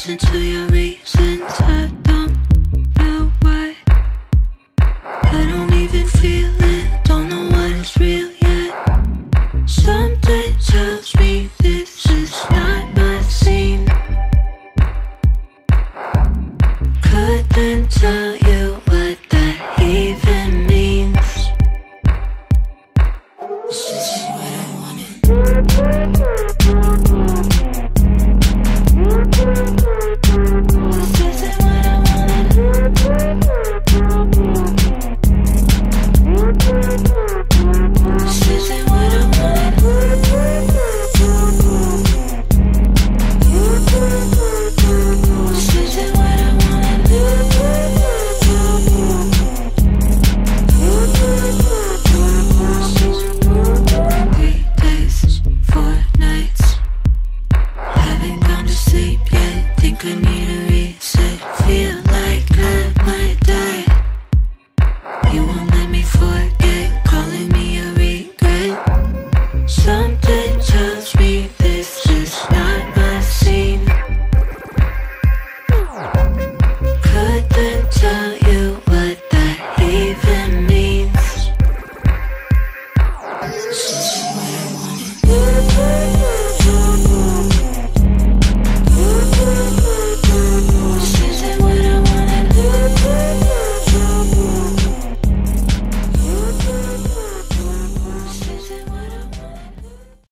listen to your reasons. I don't know why. I don't even feel it, don't know what is real yet. Something tells me this is not my scene. Couldn't tell you what that even means. This is